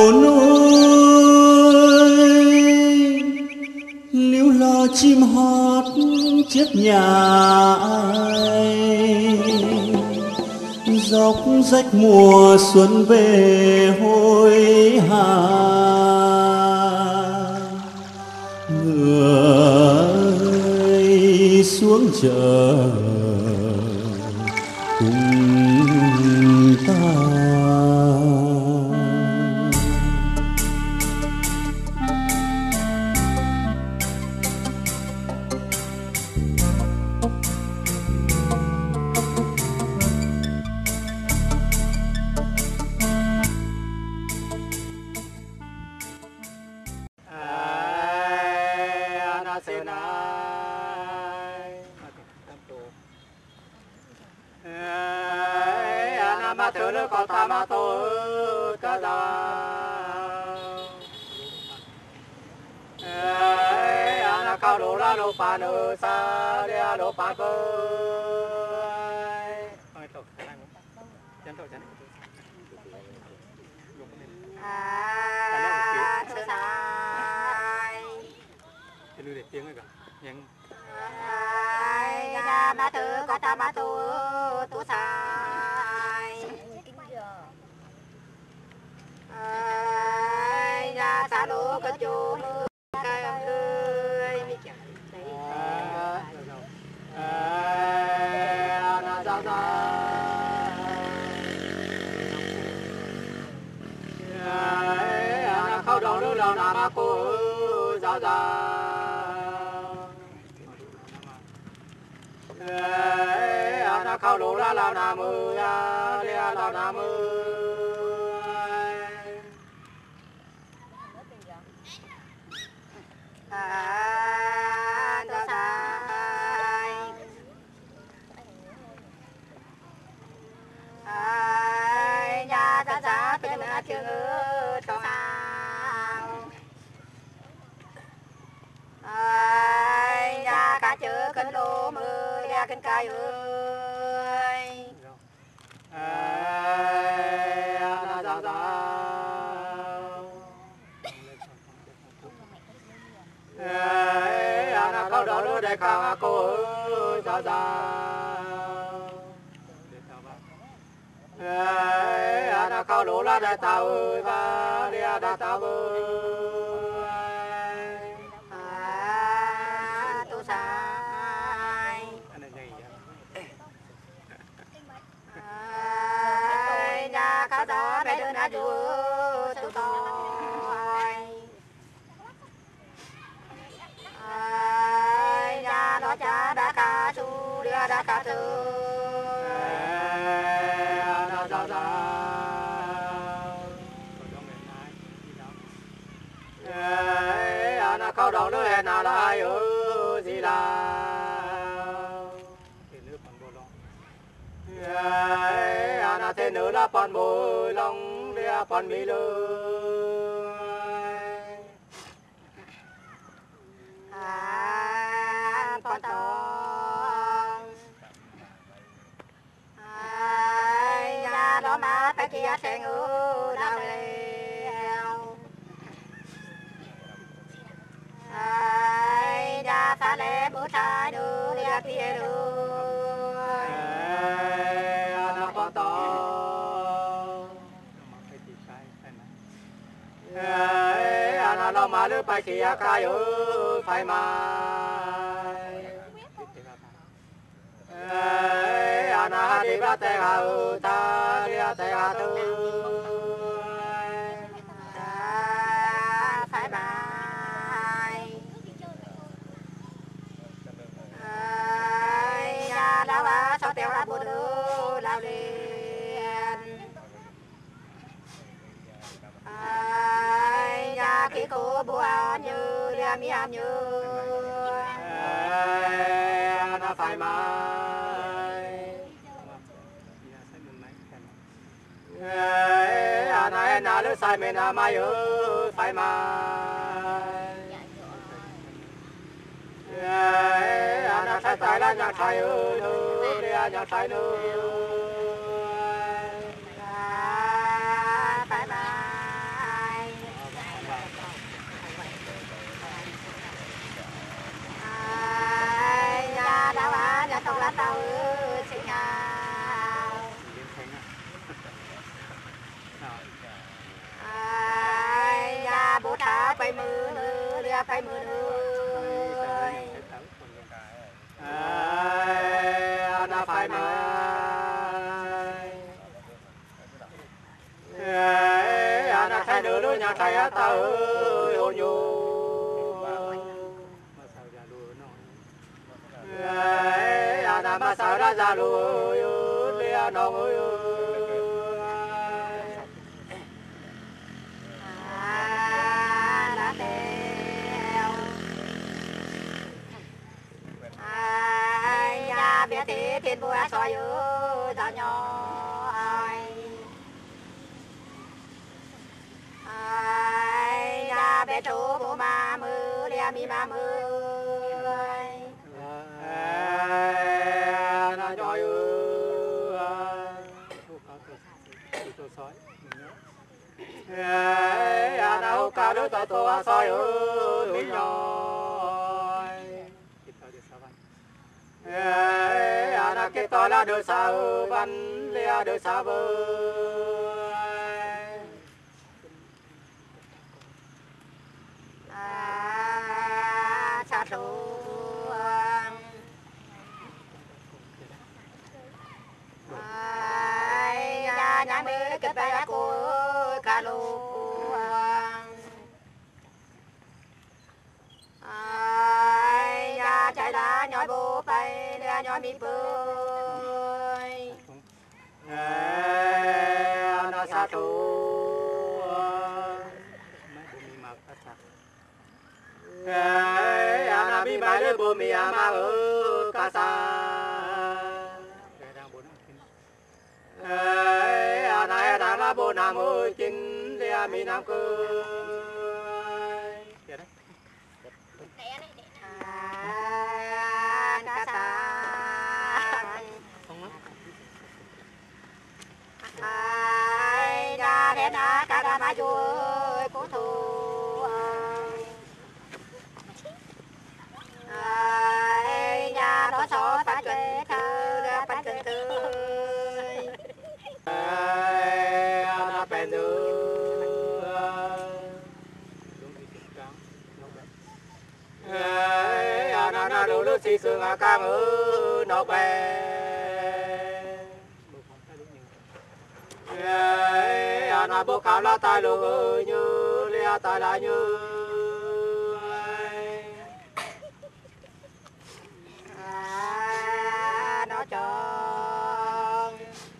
núi líu lo chim hót chiếc nhà ai, dốc rách mùa xuân về hối hả, người xuống chợ cùng ta. phải mưa nữa lia phải mưa nữa nó phải mưa nó thay nữa nữa nhà thay ta ơi hôn nhu nó mà sao ra ra luôn lia nó ơi lá tèo nhà biết thế thiên bùa soi ơi ra nhỏ nhà biết chú bố ma mưa lia mi ma mưa nó nhỏ đâu cao đứa tao to soi ơi mi nhỏ nó cái to là đứa sao văn lia đứa sao cha xuống nhà mẹ kết bài cô cả lũ nhà chạy lá nhói bố bay nhói mi bơi nó xa trú nó bị mai đứa bố mẹ mà ở cả xa này đang là bố nam ơi chính lia mi nam cơ cả xa nhà đen đã cả đám ai vui cố thủ nhà đó số phát chuyện thơ ra phát chuyện thơ nó bền nó đủ lúc xì xương càng ư nó bền nó bố khảo là tài lù như lia tài là như nó tròn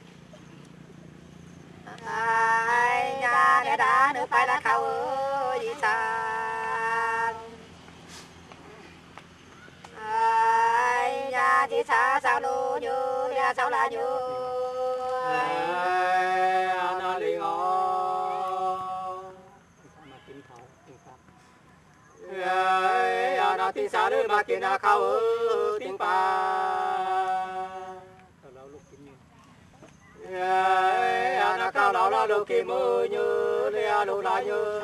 nhà để đã nữa phải là khâu gì sao nhà chỉ xa sao lu như lia sao là như nó liền nó tin sao nữa mà kia nó khâu tiếng pa nó cao lão là lục kim mưa như lia lục lại như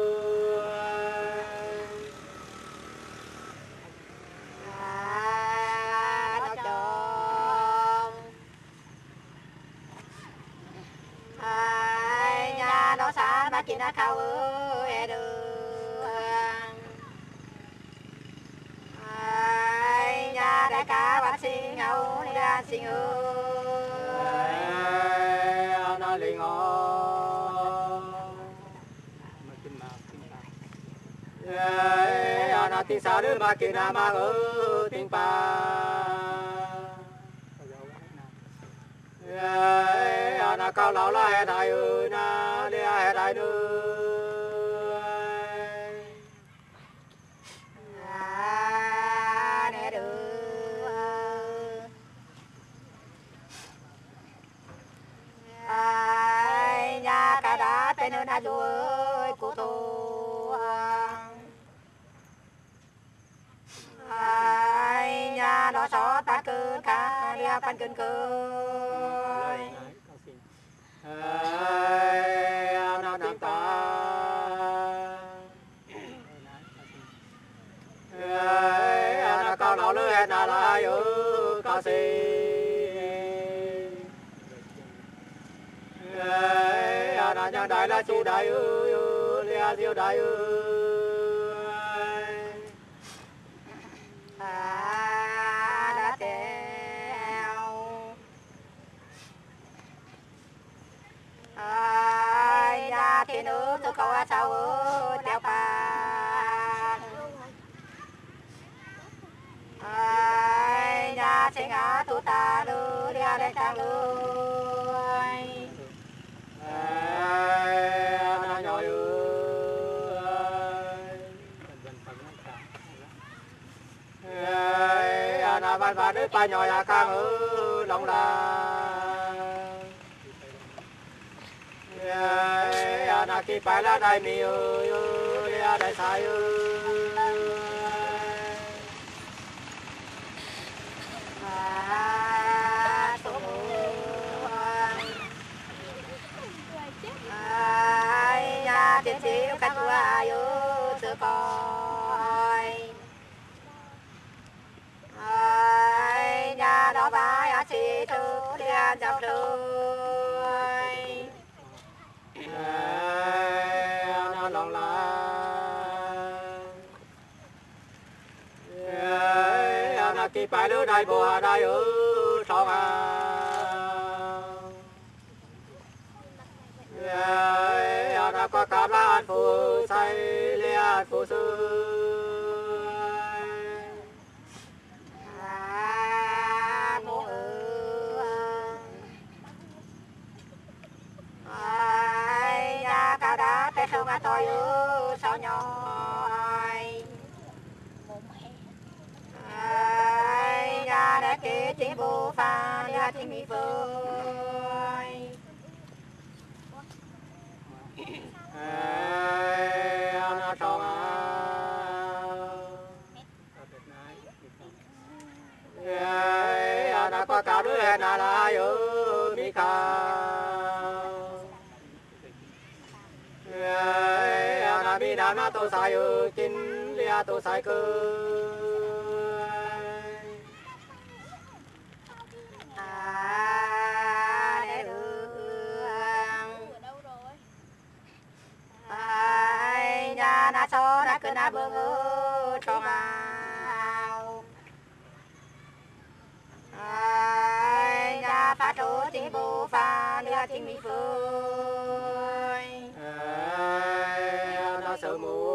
nó tròn nhà nó xa mà kia nó khâu nhà đại ca bác sinh ngầu ra sinh ơi nó liền nó tin sao đứa mà kia mà ở tiếng pa nó cao lão là hệ đại ơi na lia hệ đại nữa nhà cả đã tên ơn ai rồi cô tô nhà đó xó tan cơn cả lia tan cơn cơn nó tiếng ta nó cao lão lưỡi hẹn là ai ở cao xì nó nhang đại là chú đại ơi lia diêu đại ơi bàn và nước ba nhỏ ya khang ở lòng là na ki phải là đại mi ơi đại sai ơi nhà tiền sĩ cắt tua ayo sơ coi nhà đó bài à chị thư đi ăn chọc thư nó lòng là nó kỳ bài lứa đại bùa đại ở sông nó có cặp là ăn phụ say lia ăn phụ sư cao đá té sông à tôi sao nhoi nhà đã kế chỉ bù pha nhà chỉ mi phơi nó sông nó có cả đứa hẹn là ở mi khao na bi na na to sai kin lia to sai cơ để nhà na so na cứ na bưng cho mau nhà phá trố tình bù pha lia tình mi phơi nó sợ mù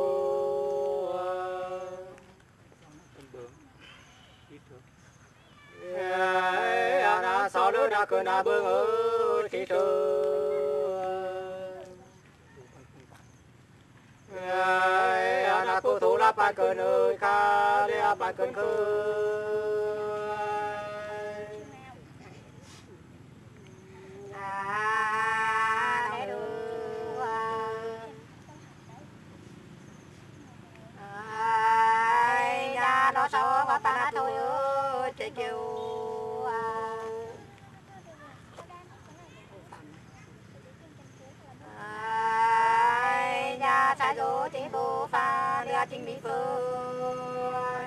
nó sợ đứa nó cứ nó bưng ở thị trường nó cố thủ là bạn cơn ơi khá để bạn cơn khơi nó sợ mà ta thôi ơi chị kêu nhà sai rồi chị bố pha đưa chính mỹ phơi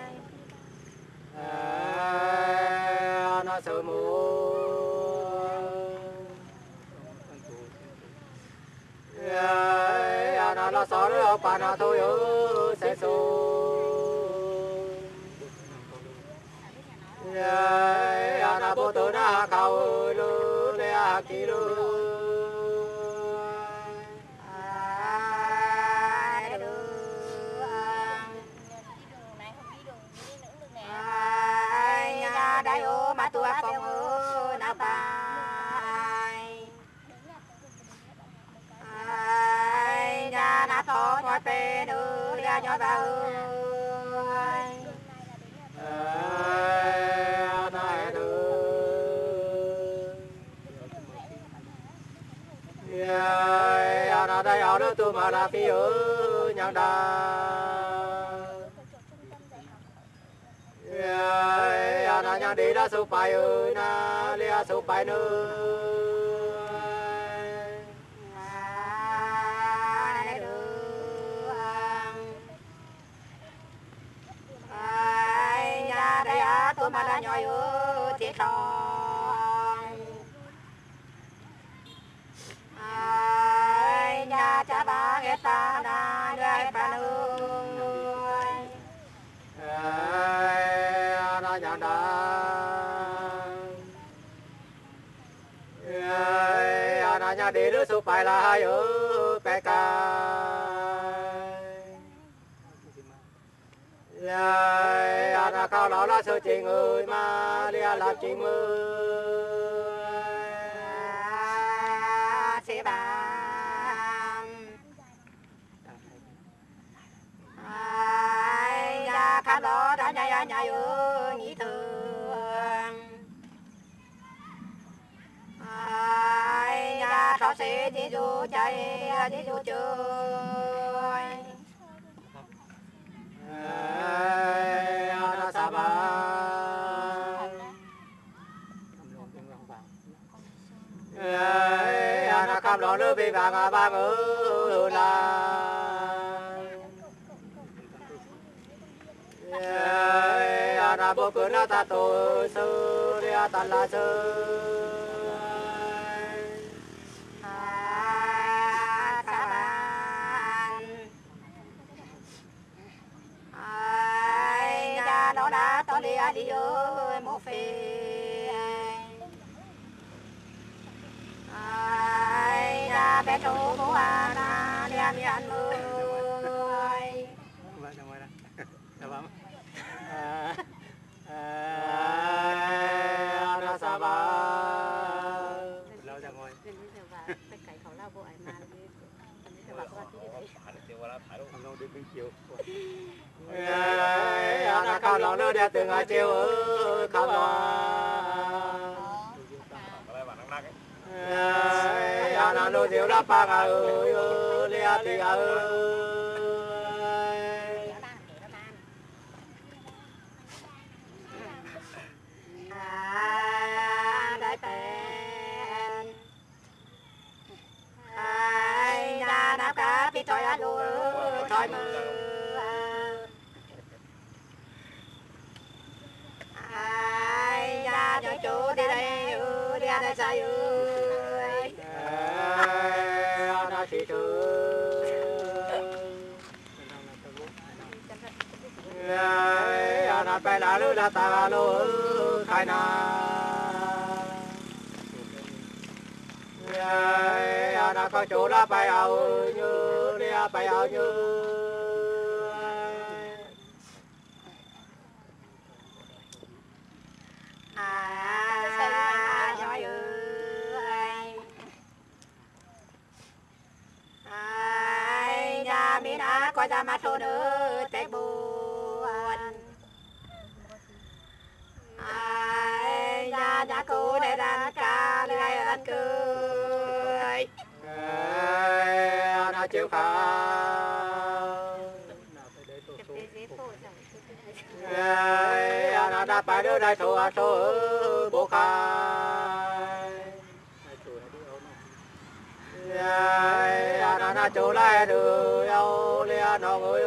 nó sợ mù nó sợ nữa bạn nó thôi ơi sẽ xô na bố tử na khao lu le a ki lu nhà đại ô mà tua phong ơ na bài nhà na thọ ngồi pe nữ lia nhoi ba na đây ở đó tôi mà là phi ở nhà đà na nhà đi đã sụp bài ơi na lia sụp bài nữa nhà đây à tôi mà là nhoi ở thiệt nhà cha ba ghét ta na ghét ba nương na nhà đà na nhà đi đứa sụp bài là hai ở bè ca na cao đó là sự chuyện người mà lia làm chuyện mơ sẽ bà nhà khá đó đã nhà nhà nhỉ thừa sĩ đi du chạy đi du chơi nó sa ba nó cầm lòng nước bị vàng ba ngư la na bố cứ na ta tổ sư đi ta la sư sa ban ai ra đó đã to đi đi ơi một phê ai ra bé trâu bố na đi đi ăn ơi nó sa ba lâu ra ngồi tất cảเขาเล่าบ่อยมาเลยอันนี้จะบอกว่าที่ไหนทำลงดึกเป็นchiều nó cao lòng nước đẹp từng ngày chiều cao lòng nó nuôi diều lá pa ơi lia thì đại tên ai nhà nạp cá bị thổi ăn lúa thổi mưa ai nhà cho chú đi đây đi đây say ơi nó chỉ nó phải là lư là ta lư khai na nó có chỗ là phải ao như đi phải ao như nói ơi nhà mình đã coi ra mặt thô nữa té buồn nhà cô để đàn ca để ăn cười nó chịu nó đã phải đưa đại thổ bố khai nó chủ lại được yêu liền nó người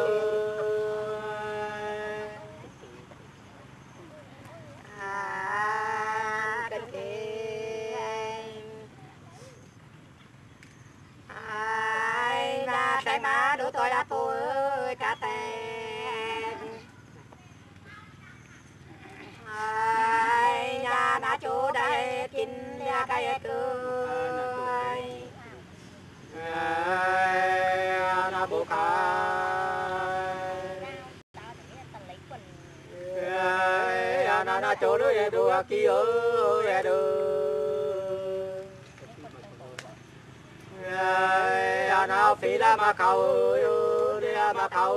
ai má đủ tôi đã tôi cả tên ai nhà đã chủ đây chín nhà cây cười nó bố khai nó chủ đứa đua kia ơi nó phi là mà khâu đi mà khâu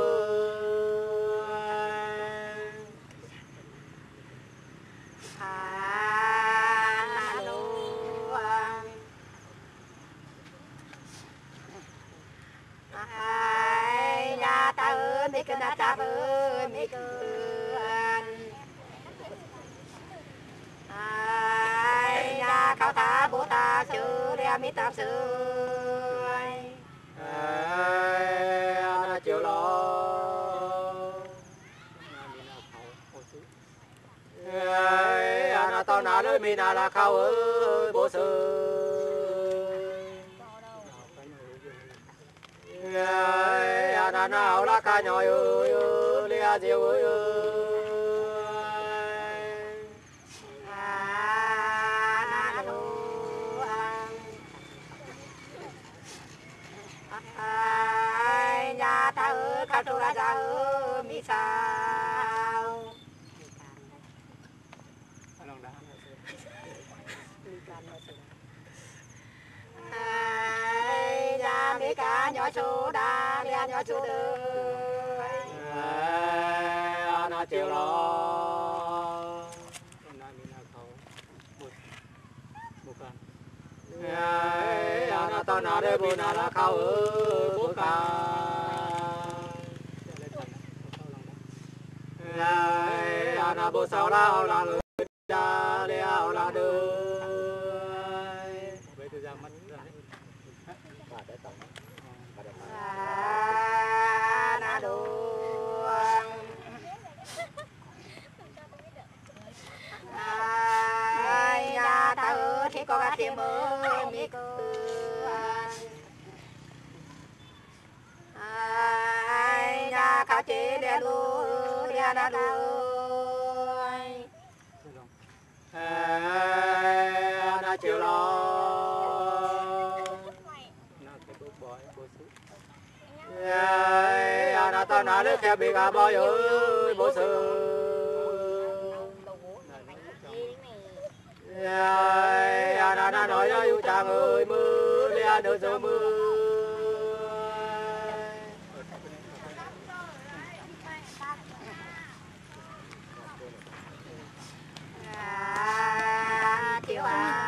nhà ta ơi mi cần cha ơi mi cần nhà khảo ta bố ta chữ để mi tập sự nó chịu lo nó tao nào lưỡi mi nào là khâu ơi bố sư nó nào là cá nhồi ơi lia diều ơi nhà ta ơi khảo tu ra ơi mi sao nhà mi cá nhỏ chú đa lia nhỏ chú đời nó chịu lo tao nào để bù nào là khâu bố cả là bố sao là người cha leo là đường na đuông nhà ta thì có cái thêm mơ mi cơ nhà cao chế để lu để na đuôi na chiều lo na tao na lấy theo bị gà bao nhiêu bố sư na nói cho yêu chàng ơi mưa lia đỡ giờ mưa chiều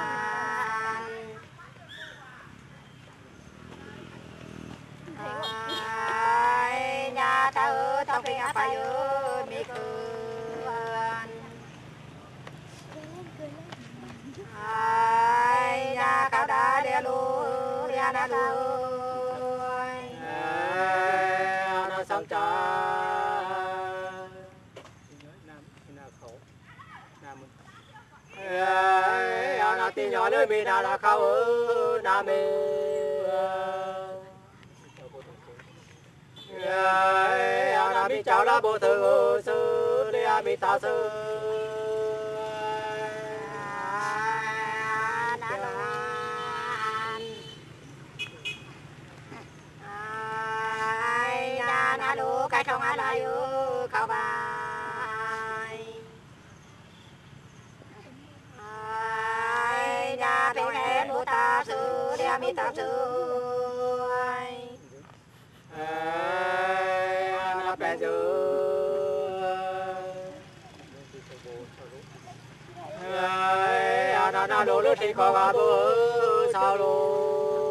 nhà ta ở trong khi ngã phải ở mi cơn nhà cao đá đè lú đè đá lúi nó sống cha nó tin nhỏ nơi mình là khâu ở nam mình mi cháu là bộ thơ sư để mi ta sư na lú cái trong ai lại khâu bài nhà bên em bố ta sư để mi ta sư nó bé dư nó lú lú thì có gà bố sao lú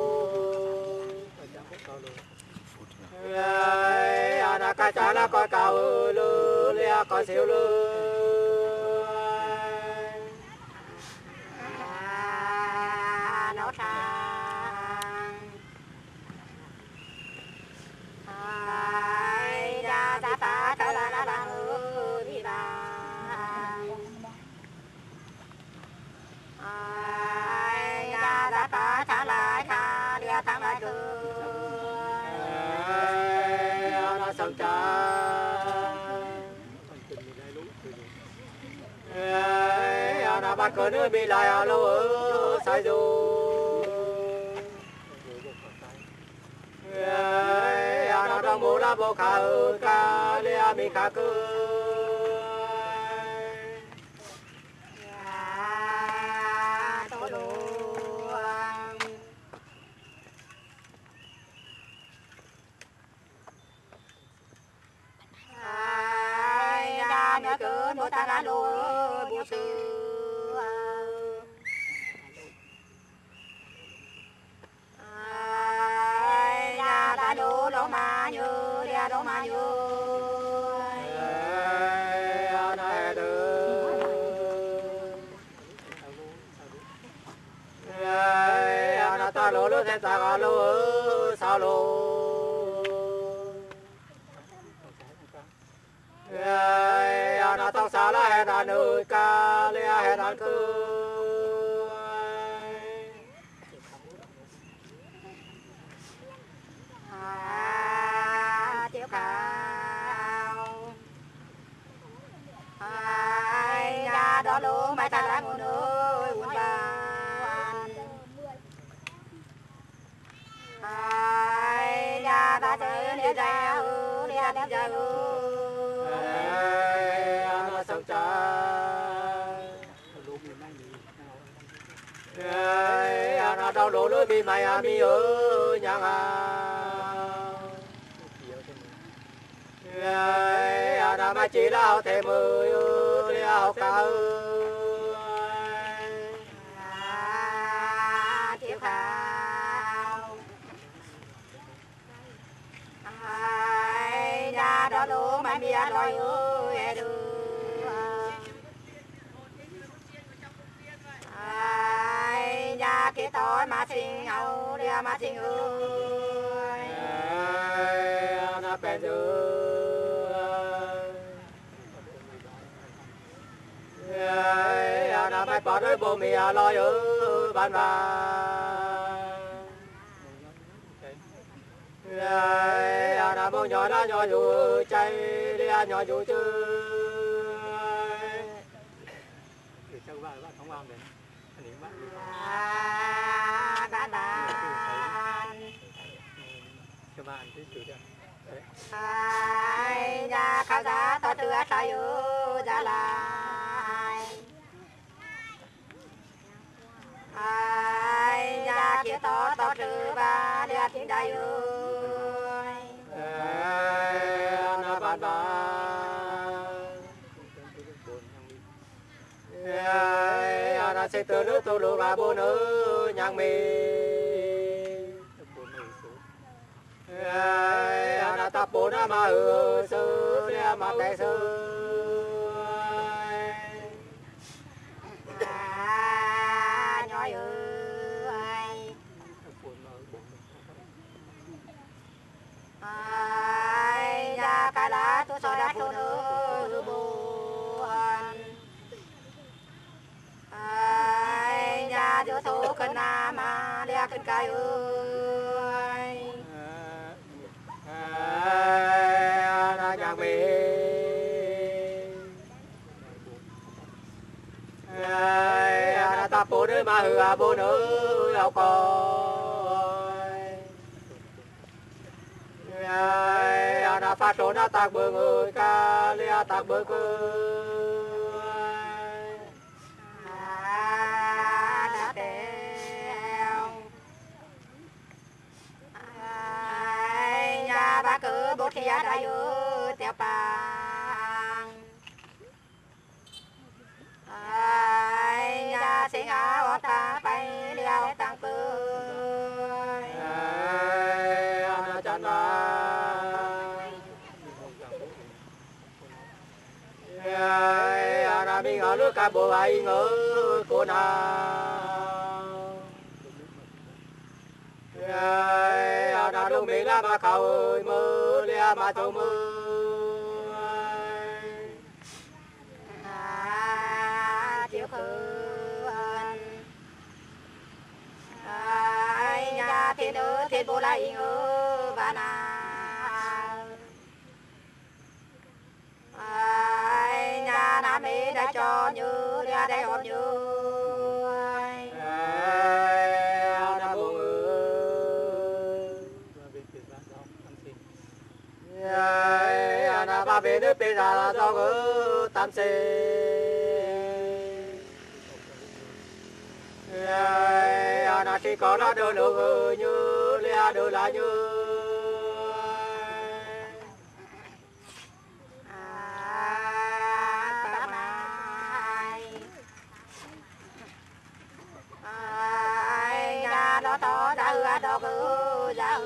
nó cái trái là coi cao lư lia coi xíu lư nấu sang ra ta ta ta la đi ra ra ta ta ta la ta đi ta la nó sống cha nó bắt cờ nước bị lại lâu ở sai rồi nó đang mua lá bò khá ở cá lia mi khá cơ tô luôn ra nơi cửa bố ta la lô bố sư ra ta lô lô mà như ra lô mà như nó ta lô lô thế ta gà lô sao lô nó tao xa là hết đàn ơi ca lia hết đàn cơ chiếu khao nhà đó lũ mày ta lại một nơi buồn bàn nhà ta chơi đi ra đi ra nó sống cha nó đau lỗ lưỡi mi mày mi ở nhà nó mà chỉ là thêm mười học cao chiếu khao đó lũ mà bia lòi ơi đưa ai nhà kia tối mà xin nhau đi mà xin ơi na bèn đưa na mai bỏ đôi bồ mì lòi ơi ban na bông nhỏ nó nhỏ dù cháy đi nhỏ dù chứ đã đàn ai nhà khảo giá tao chưa sai ư ra lại ai nhà kia tao trừ ba để thiên đại ơi na ban na sẽ từ nước tu lù ba bố nữ nhang mi na tập bố na mà sư để mà tay sư nhoi ơi ai nhà cái lá tôi soi đã tu nữ buồn ai nhà tôi tu cần mà để cần cái ơi na nhang mi na tập bố nữ mà bố nữ lão coi na phát số na tạc bơ người ca lia tạc bơ cơ đã theo ai nhà ba cứ bố thia đại ư theo bằng ai nhà sinh áo ta bay leo tăng cười na chân na mi ngờ nước cả bộ ai ngỡ cô nào na lúc mình là mà khâu mơ lia mà thâu mơ chiếu khơi ai nhà thiên nữ thiên bộ lại ngỡ và nào ai nhà nam mỹ đã cho như ra đây họp như na bố na ba bên nước bên ra do ngỡ tam sinh na chỉ có nó đưa lửa như lia đưa lại như ai nhà đó to đã hứa đó cứ ra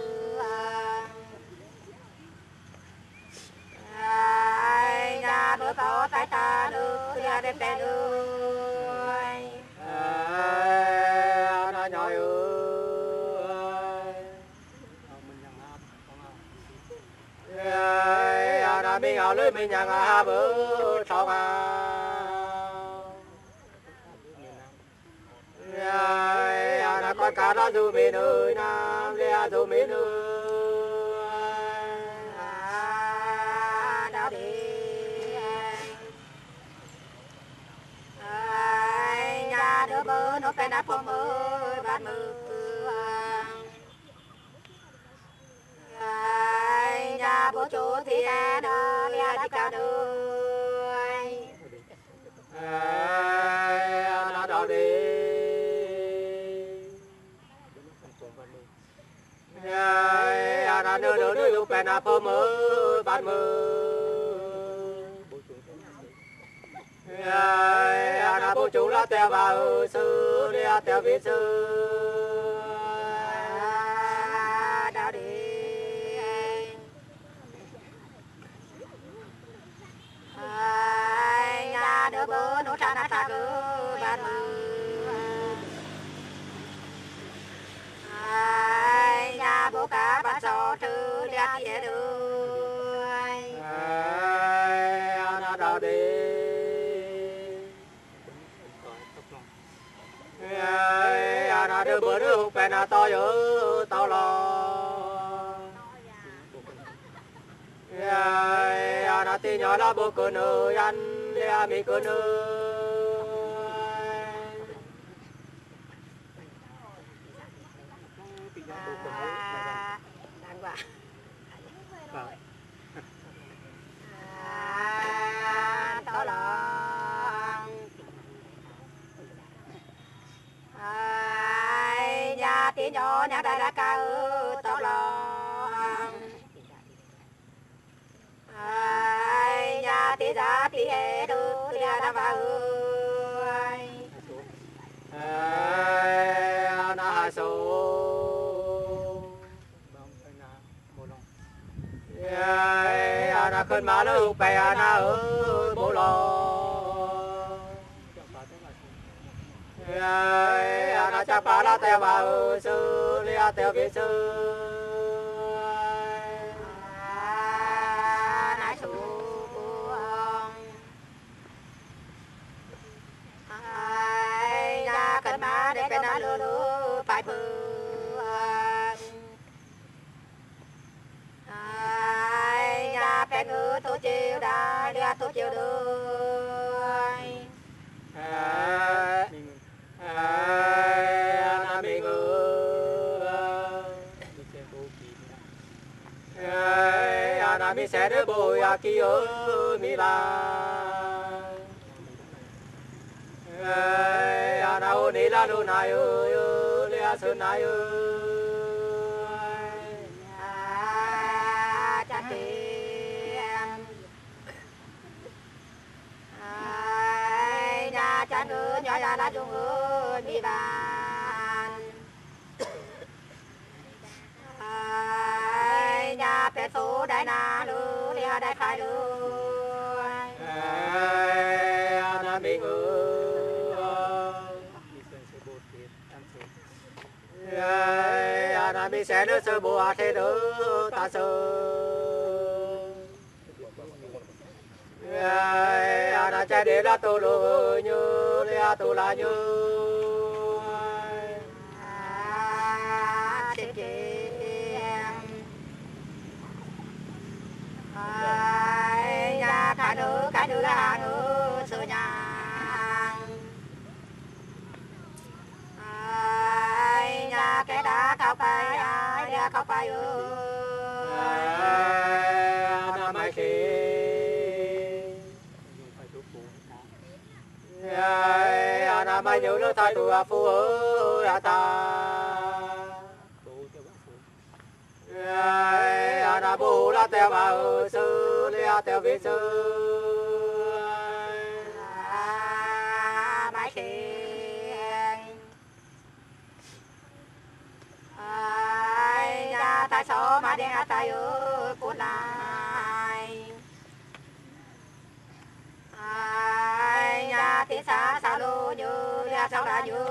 ai nhà bữa có tay ta đưa ra đến đây ơi na nhoi ơi na mình áo lưới mình nhang bữa sau na con cá đó dù mình ơi nam lia dù mình ơi đó đi ai nhà đứa bữa nó phải nắp phong ơi bạn mưa ai nhà bố chú thì đó lia đi cao đời na đó đi na nửa nửa lúc bên na phong ơi bạn mưa na bố chú là tèo vào sư lia tèo vị sư đó đi đỡ bố nô cha na cha cứ ban ai nhà bố cá bắt gió trừ liệt địa đời ana đào đi ana đưa bữa đưa hụt bè na to dữ tao lo ana ti nhỏ là bố cơ nữ ăn lia mi cơ nữ đáng quá tao lo nhà tí nhỏ nhà đại ca tao lo nhà tí ra tí hệ đồ tí ra vào ana hai số ana khơi má lỡ hụt bè ana ở bố lo ana cha pa la teo ba sư lia teo vi sư nãy số nhà cần má để cái nó lừa lừa phải bự nhà phải ngư tôi chiều đã đưa tôi chiều được ana mi ngư ana mi sẽ đỡ bồi aki ơi mi ba ana ô ni la lu nai ơi lia sơn nai ơi cha tiền nhà cha ngư nhỏ nhà là chung ơi mi bàn nhà bé số đại na lu lia đại khai lu ana mi ngư ana mi sẽ đỡ sơ bùa thế đỡ ta sơ ana cha để la tô lô như lia tô la như tiền nhà cái nữ là nữ sửa nhà nhà cái đá cao bay ai đá cao bay ana mai khi ana mai nhớ lỡ thay tụ phu ơi ta ana bù la teo ba sư lia teo vi sư mai tiền nhà tại số mà đi tại cuốn lại nhà tí xa sao lu như nhà sao đã như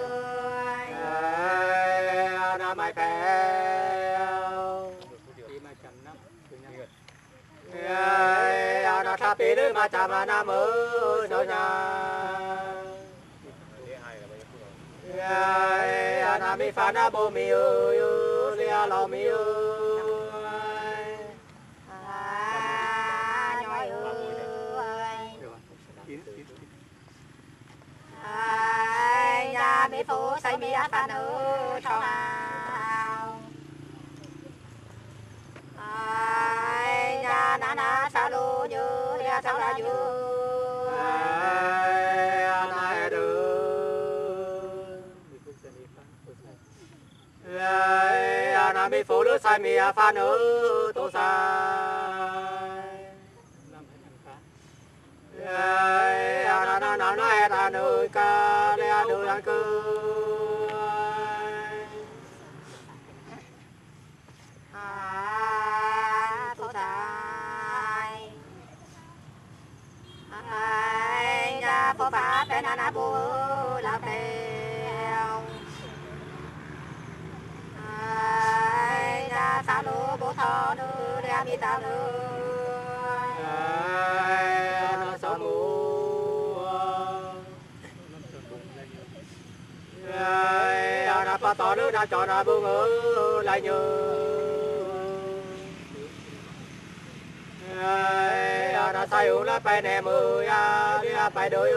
ana mai pèo ana tha pi đứa mà cha mà nam ở đâu nhà ana mi pha na bo mi ơi lia lo mi ơi nhoi ơi nhà mi phụ xây mi ăn nữ trong nào nhà na sao lu như nhà sao là như ana đưa ana mi phụ lứa sai mi pha nữ tô sai ana na na ta nữ ca lia nữ ăn cư nhà phô phá bên na bù lao tèo nhà sao lũ bố thọ nữ để mi tao nữ nó sống mù nó bắt tỏ nữ đã cho nó bù ngữ lại như nó say uống nó phải nè mưa đi phải đôi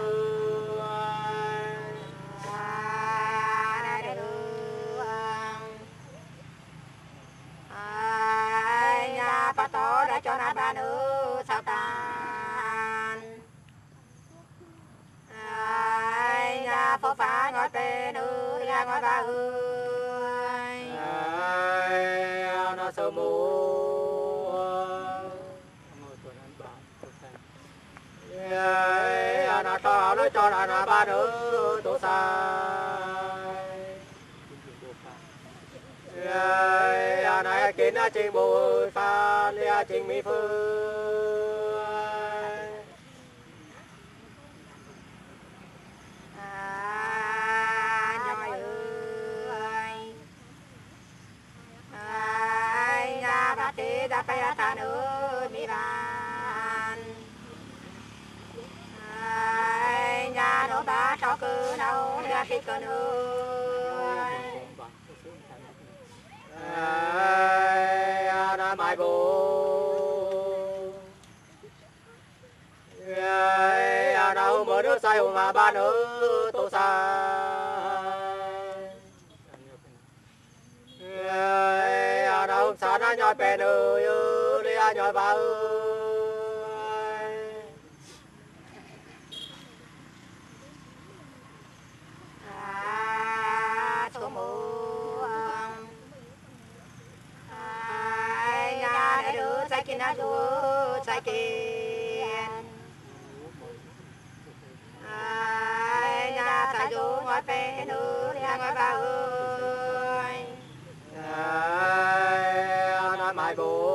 nhà bà tổ đã cho nó ba nữ sao tàn nhà phô phá ngói bê nữ ra ngói ba ơi nó sơ mù nó cho nó cho nó ba nữ tổ sai này kiến đã trình bùi pha lia trình mỹ phương nhà bà tê đã phải thả nữ mi bàn nhà nó ba cho cứ đâu ra khi cơ nữ nó mai bù nó mở nước say mà ba nữ tổ sai nó xa nó nhoi bè nữ đi nhoi ba số mùa nhà để đứa trái kia nó đứa trái kia nhà trái đứa ngói bê nữ nhà ngói ba ơi nó mai bù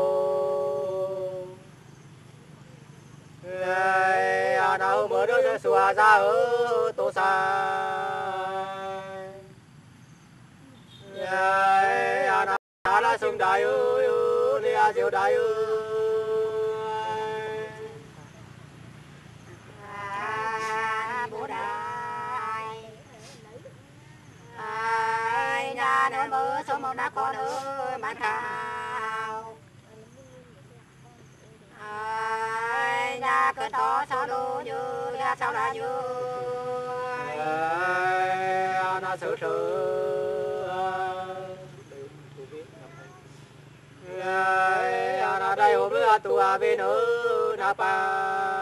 nó mở nước xua ra ở tổ sai nó là sung đại ơi lia diệu đại ơi bố đại nhà nơi mơ số một đã có nơi bán khảo nhà cứ to sao đô như nhà sao là như nó xử sự nó đây hôm nữa tụi bên nữ nó pa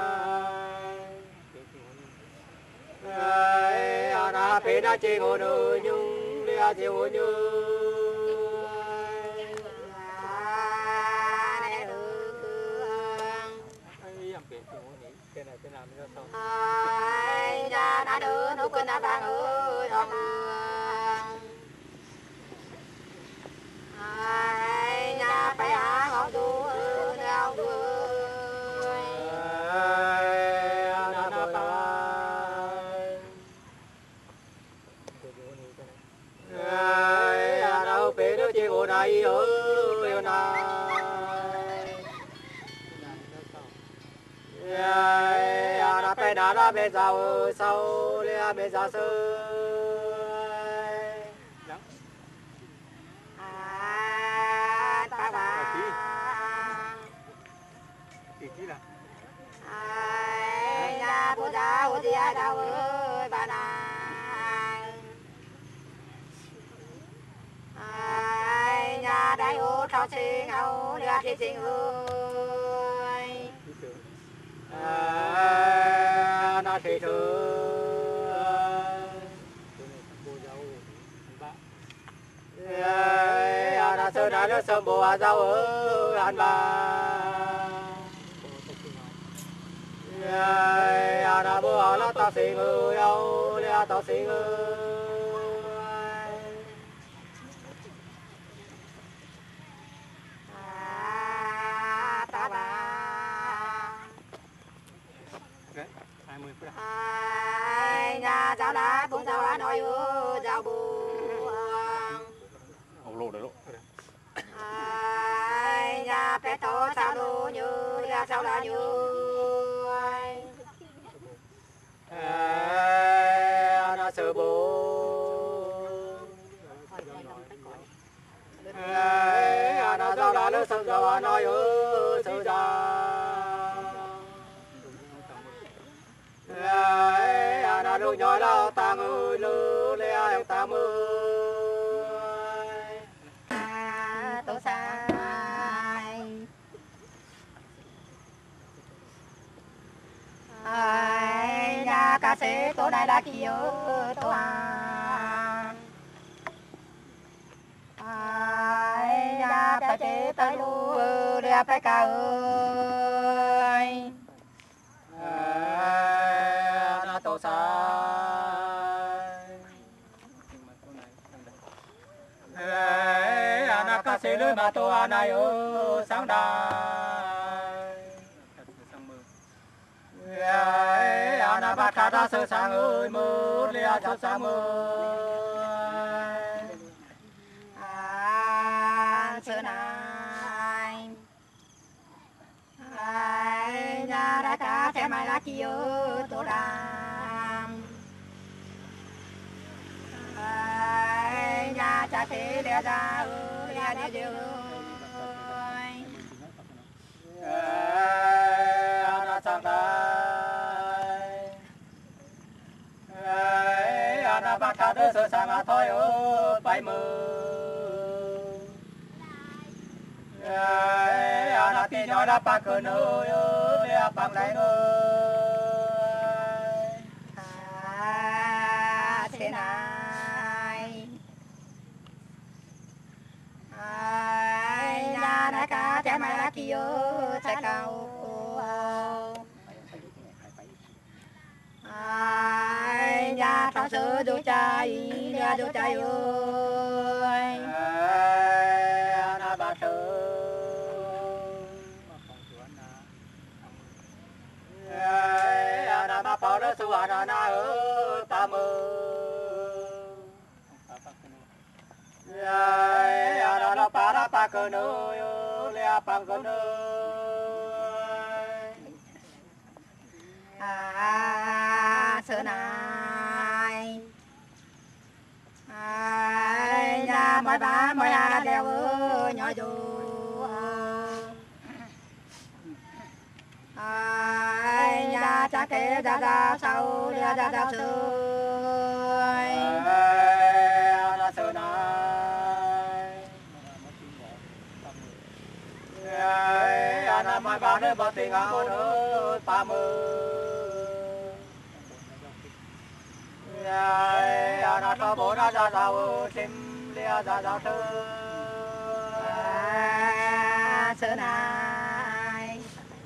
nó phải đã chỉ ngồi nữ nhưng lia chỉ ngồi như nhà đã đứa nó quên đã vàng ơi ông nhà phải ngọc đu nhau đuôi đâu phải đứa chị ngồi này ơi này nó phải đã bên giàu sau lia bên giàu sư ta bà nhà bố già bố già đâu ơi bà nàng nhà đại ô thọ sinh âu lia thị sinh ơi nó thị trường nó sơ đã nó sớm bùa rau ở ăn bà nó bùa nó tao xì người âu lia tao xì người ta bà 20 phút sao lá bún sao lá nói rau buông lộ đấy lộ nhà bé to sao đồ như nhà sao là như nó sơ bố nó sao là nó sơ sao nói sơ ra nó đôi nhói lao ta ơi lư leo ta mơ tôi sai nhà ca sĩ tôi đây là kêu tôi nhà ta chế tay lu để phải cả ơi nó tôi sai nó ca sĩ lưới mà tôi này ở sáng đài nó bắt cả ta sơ sáng ơi mơ lia cho sáng mơ xưa này nhà đã cả xe mai là kêu tôi làm nhà cha thế để ra nhà để điều nó sáng đài nó bắt cả ta sơ sáng thôi ở bay mơ nó tí nói là bác cơ nơi ơi bác lại nơi thế này nhà đã cả cha mai là kêu sẽ cầu nhà thằng sơ đồ trai nhà đồ trai ơi nó bà thơ nó bà bảo nó su nó ở ta mơ nó bà nó bà cơ nơi lea bằng cơ nơi xưa này nhà mỗi ba mỗi hà đều nhỏ dù nhà cha kế ra sau ra sơi nó xưa này nó mỗi ba đứa bỏ tình áo nữa ba mươi nó cho bố nó ra rau chim lia ra rau thơ xưa này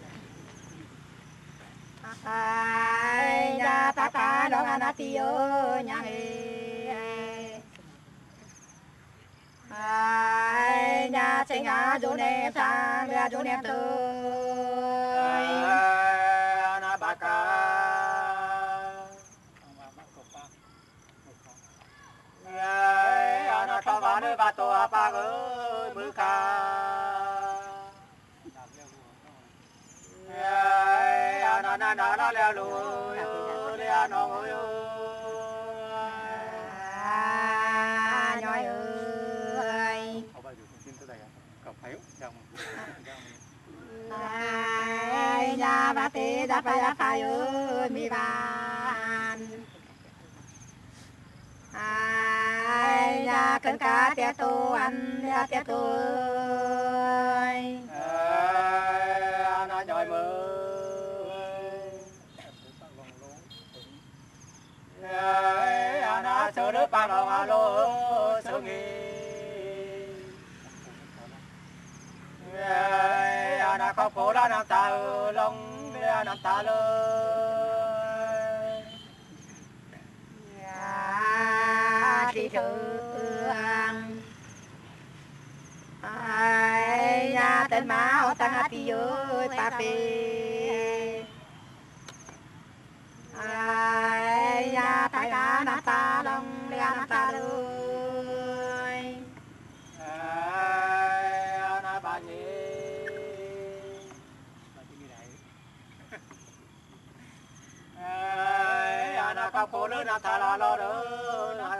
nhà ta cả đó là tiêu nhà nhà sinh à dù nè sang nhà dù nè tới nó bà cả nó cho bà nơi bà tổ bà ơi mưa ca nó leo lùi leo nó ngồi nhoi ơi nhà bà tê đã phải ơi mi bàn nhà cơn cá tia tô ăn tia tô nó nhoi mơ nó sơ nước ba lòng alo sơ nghi nó có phố là nằm ta lông nằm ta lời đi thương nhà tên máu tăng ti ơi pa phê nhà sai cả nát ta lòng lia nát ta đời na ba nhị na các cô lớn na thà la lo đỡ na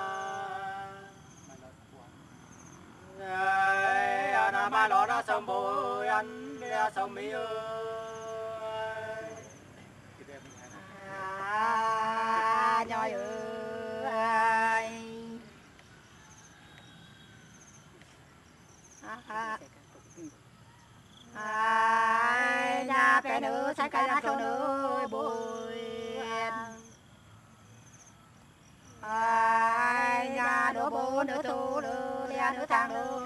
na ba lo na sớm bồi ăn lia sớm mi nhoi ơi nhà bé nữ sai cái lá trâu nữ bùi nhà đổ bố nữ tu nữ lia nữ thang nữ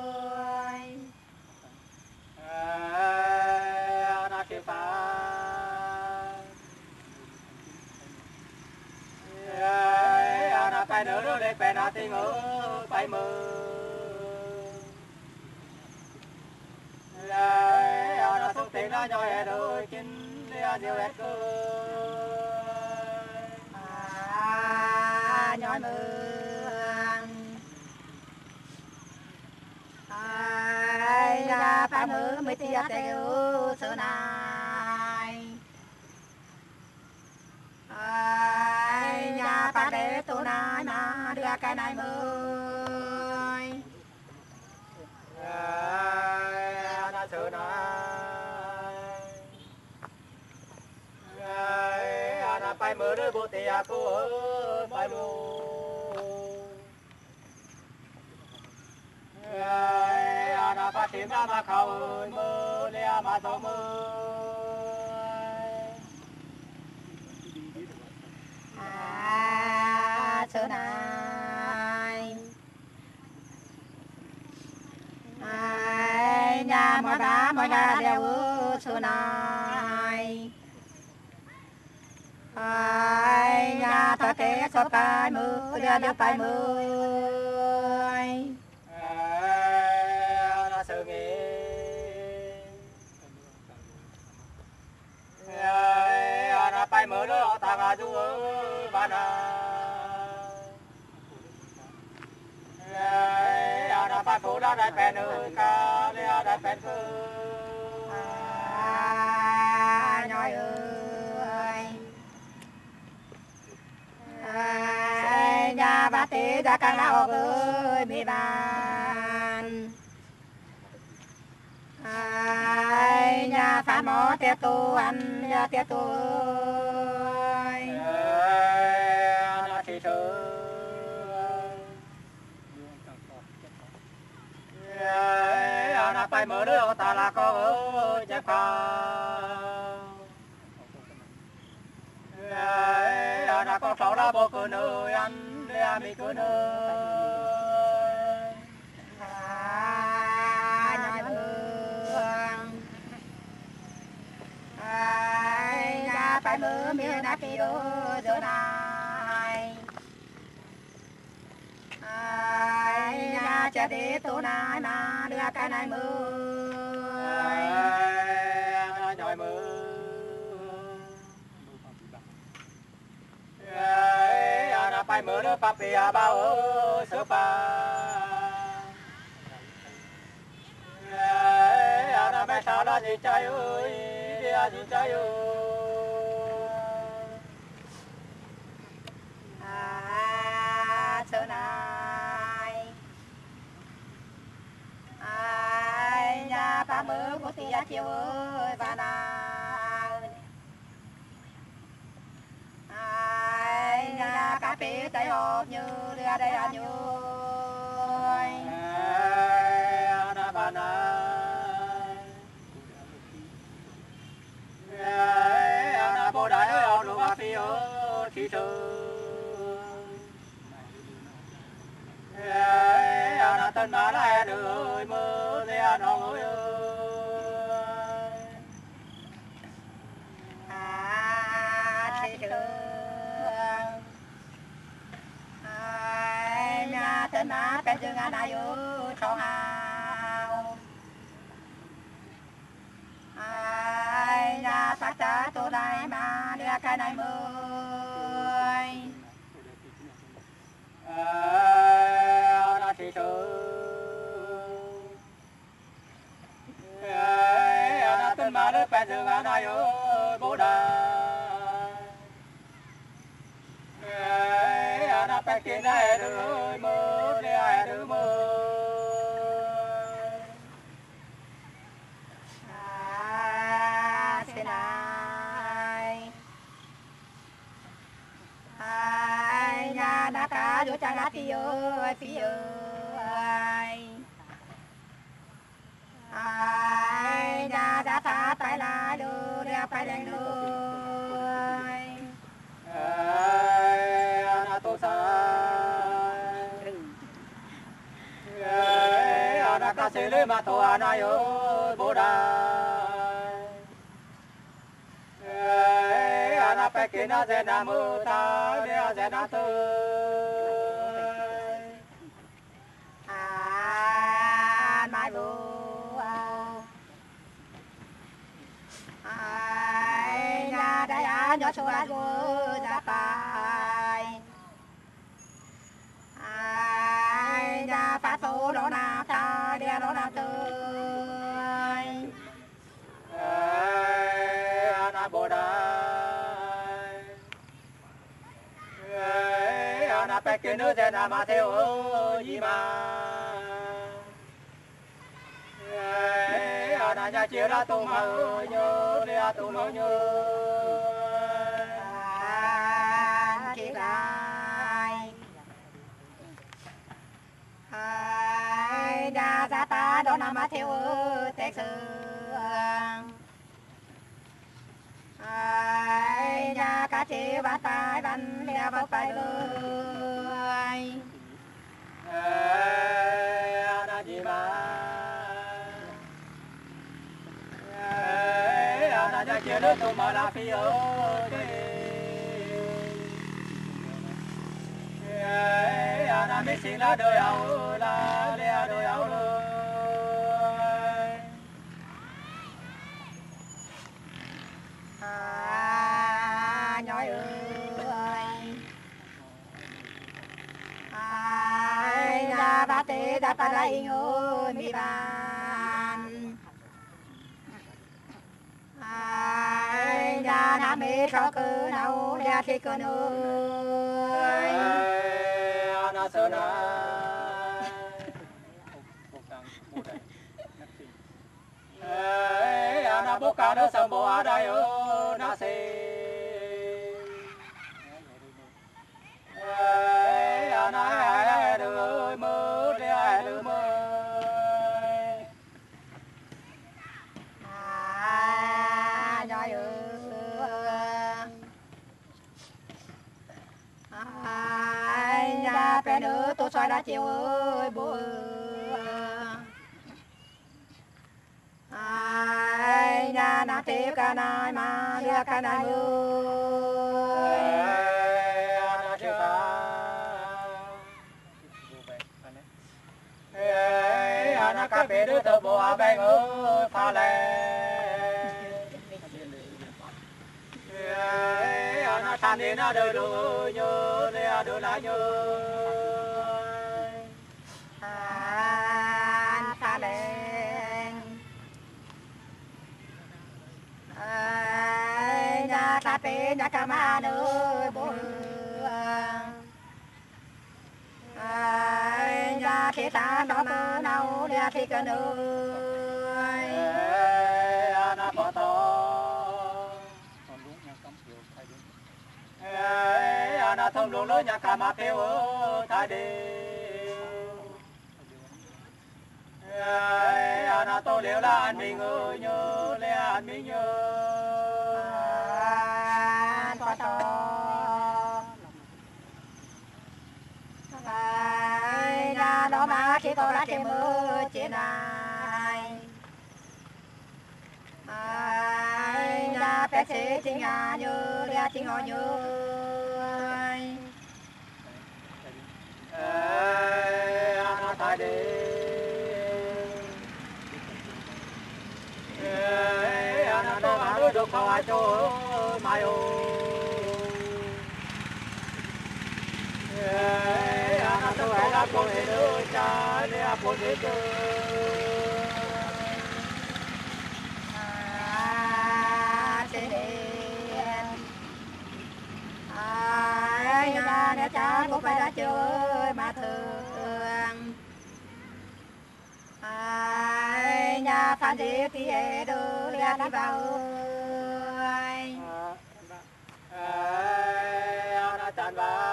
na kêu phá na phải nữ nữ để phải na tiếng ngữ phải mơ nó xuống tiền nó nhoi hè đôi chín diêu hết cơ nhoi mưa nhà phải mưa mới tia tiêu sơ này nhà phải để tôi này mà đưa cái này mới na sơ này na phải mưa đôi bộ tia cô phải mưa na phải tìm ra mà khâu mưa lia mà thâu mưa sơ này nhà mọi nhà đều sơ này nhà ta té số cái mưa đưa đưa phải mưa na sơ nghe na phải mưa đôi ta ngã du ba na na phải phụ đã đại bèn ơi ca lia đại bèn cơ nhoi ơi nhà bà tê ra càng nào ơi mi bàn nhà phá mỏ tiệt tu ăn nhà tiệt tu na chỉ thơ na phải mở đứa ta là có ơi chép na có sáu đã bộ cơ nơi ăn lia mi cơ nơi nhoi mương nhà phải mưa miền Nam kia giờ này nhà cha đi tu na na đưa cái này mưa nhoi mưa na phải mưa đứa papi bao sơ pa na phải sao đó gì trái ơi gì trái ơi sơ này nhà ba mưa của tia chiều ơi và nào nhà cà phê tay hộp như đưa đây anh ơi na ba na na bồ đại ơi đồ ba phi ơi khi sư na tên má lại đời mơ lia nó ơi thị trường nhà tên má bên dương anh ai ơi không hào nhà phát ta tôi đây mà đưa cái này mười ana thị sư ana tân mà nước bè dương ana yo bồ đà ana bè kia này đôi mơ để ai đôi mơ thế này ai nhà đã cả vô cha gạt phi ơi ai nhà đã cả tay lại đưa ra phải lên đôi ana tô sa ana ca sĩ lê mà tô ana yo bồ đà ana pe kia na ze na mơ ta để ze na tư mai vô ai nhà đã nhỏ số vô ra bài ai nhà phát phố đó nào ta để đó nào tươi ana bồ đà ana pe kia nữ ze na ma theo gì mà ana nhà chia ra tung mà nhớ để tung mà nhớ kiệt lại ai đã ra ta đó nằm theo tết sương ai nhà cá chế ba tay bắn leo vào phải lưới ana gì mà ana nhà chia ra tung mà là phi ơi ana mi xin là đời áo là lea đời áo lời nhói ơi ai nhà ba tê đã pa lại ngồi mi bàn ai nhà nam mê cho cơ nào lea khi cơ nơi ana sơn ana bố cả nó sầm bố ở đây ơ na xì ana đôi mơ để ai đôi mơ nhói ai nhà bé nữ tôi xoay đã chiều ơi bố ai nhà na tiếp cả nai mà đưa cả nai ơi ana chiều ta ana cá bé đứa thợ bố à bè ngơ pha lè ana tham đi na đời đôi nhớ để đôi lá nhớ pha lên nhà ta bé nhà ca ma nơi bố nhà thế ta đó mà nào để thì cái nơi ana bỏ to ana thông luồng lối nhà cả mà kêu thái đi ana tô liều là anh mình ơi nhớ lẽ anh mình nhớ có to nhà đó mà khi tôi đã kiếm mơ trên này nhà bé sẽ chính nhà nhớ để chính họ nhớ ana thái đi ana đó mà đôi được không ai cho mai ô tôi hãy là cô hệ nữ cha để phụ nữ cơ nhà để cha bố phải đã chơi mà thường nhà phan đi thì đưa ra đi vào nó chán ba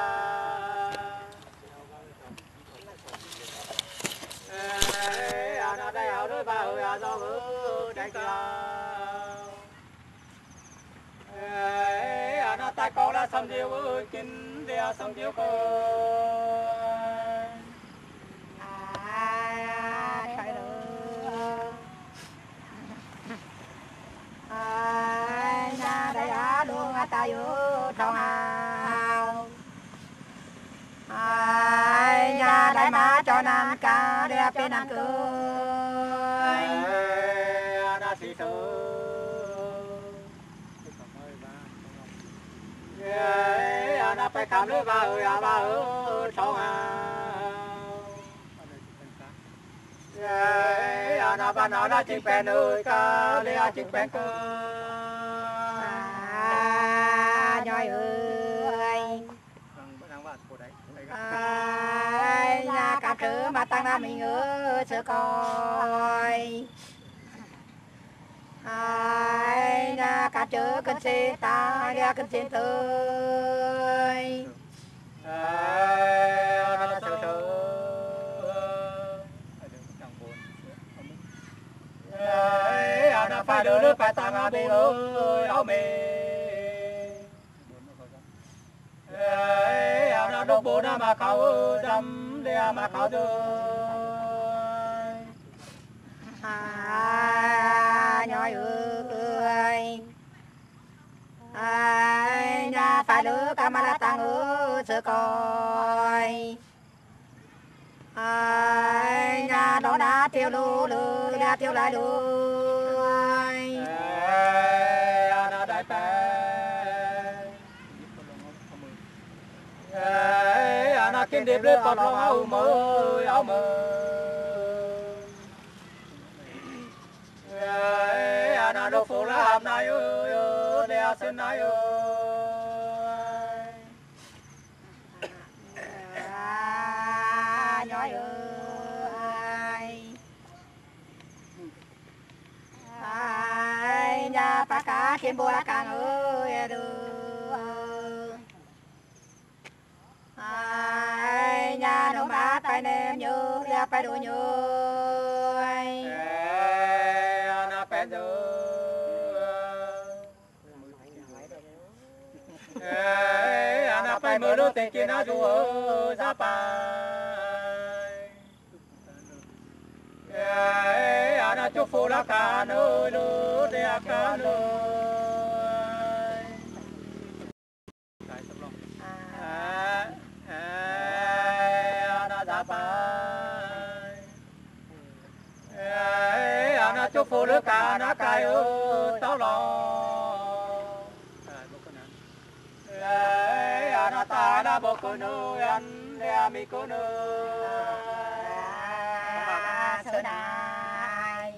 nó đây áo đôi ba ơi do hứa đánh cao nó tay có là sầm diêu chín dia sầm diêu cơ nhà đây á luôn ta yêu trong hào nhà đây má cho nan ca đẹp bên ăn cười nó xì xứ nó phải khám lưỡi ba ơi trong hào nó ban nó là chỉnh bèn ơi ca lê chỉnh bèn cơ nhoi ơi nhà cả trứ mà tăng ra mình ơi sợ coi nhà cả trứ cần xe ta nhà cần xe tới nó sợ sợ nó phải đưa nước phải tăng à bê ơi áo mê nó đốt bố nó mà khảo dâm để mà khảo rồi nhoi ơi nhà phải đưa cả mà là tăng ơi sợ coi nhà đó đã tiêu lù lù đã tiêu lại đuôi nó đại bè nó kiếm điệp lên bọt lòng áo mơ nó đốt phố làm này ơi để xin này ơi nhoi ơi nhà bà cá trên bùa càng ơi đưa nhà nó mát tay nem nhớ ra phải đồ nhớ nó bén nó phải mở nước tiền kia nó dù ra bài nó chúc phù là cả nơi lúa để cả nơi nó ra bài nó chúc phù là cả nó cài tao lo nó ta đã bỏ cô nữ ăn để mi cô nữ sợ đài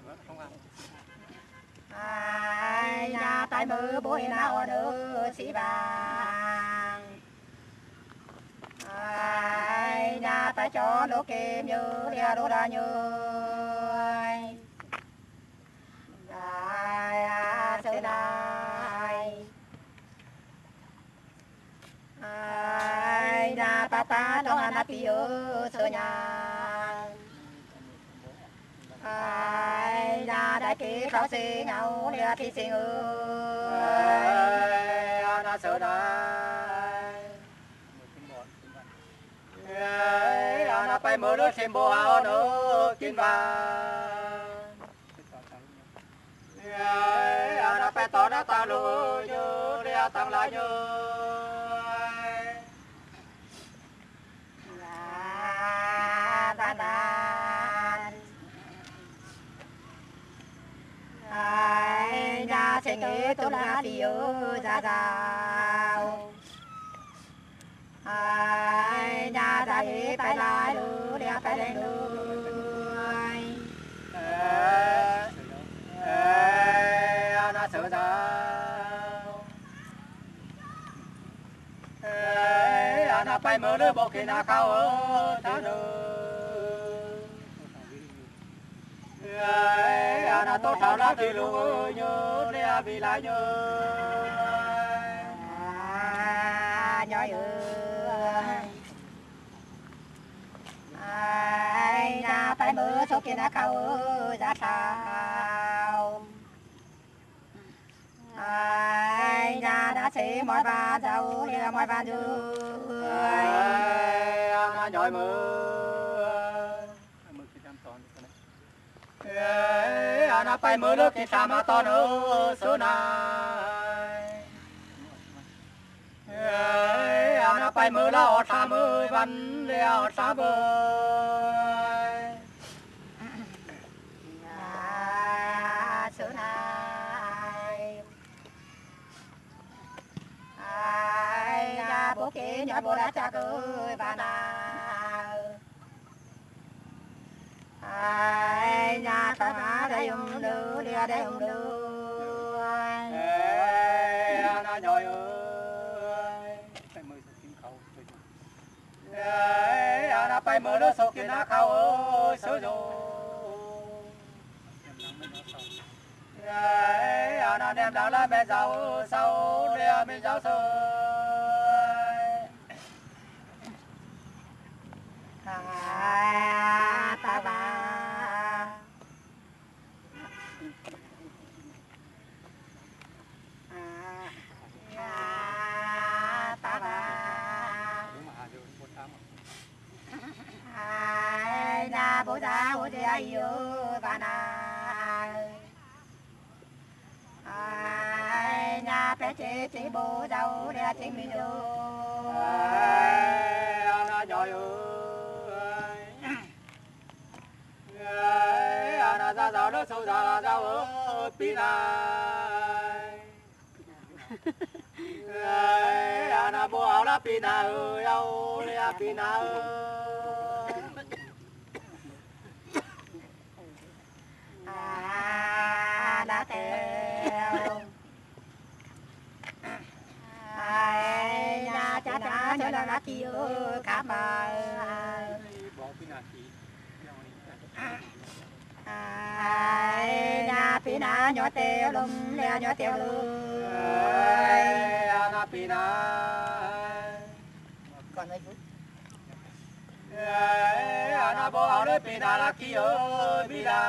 nhà tay mơ bôi nào nữa xí vàng nhà tay cho lô kìm như đeo đô đa như sợ đài nhà ta trong anh đi ở sợ nhà nhà đại ký khảo sĩ nhau để thi sinh ơi nó sợ đài nó phải mở nước xem bộ áo nữa kín vàng nó phải tỏ nó ta lùi như để tăng lại như nhà sinh nghĩ tôi là điều ra rào ai nhà đại phải lại đủ đẹp phải lên đủ na sửa sao na bay mưa nước bộ kia na cao ở ta nữa na tốt thảo lá thì lu nhớ để bị lại nhớ nhói ai nhà phải mưa số kia na cao ra sao ai nhà đã xí mọi ba dâu lìa mọi ba dưới na nhói mưa na bay mưa nước thì sao mà to nữa số này na bay mưa là ở xa mưa văn lìa ở xa bơi số này ai nhà bố kia nhà bố đã cha cười bà nào ai nhà ta má đây ông đưa đi đây ông đưa na nhói ơi na bay mưa nước sâu kia na cao ơi sớ rồi na đem đào lá bé giàu sau để mình giàu sơi ta bà ta bà ai na bố già bố già yêu bà nào ai na bé chế chế bố giàu để chế mình yêu na nhói ơi na ra giàu đó sâu giàu là giàu ở pin này na bố áo là pin nào đâu để pin nào đã theo ai nhà cha cha cho là chiều cả bà ai nhà pina nhỏ tiêu lum leo nhỏ tiêu lum na pina còn ai na bố áo đấy pina là kia ơi pina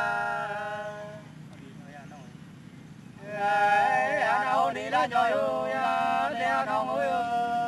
na hôn đi là nhoi ơi leo nong ơi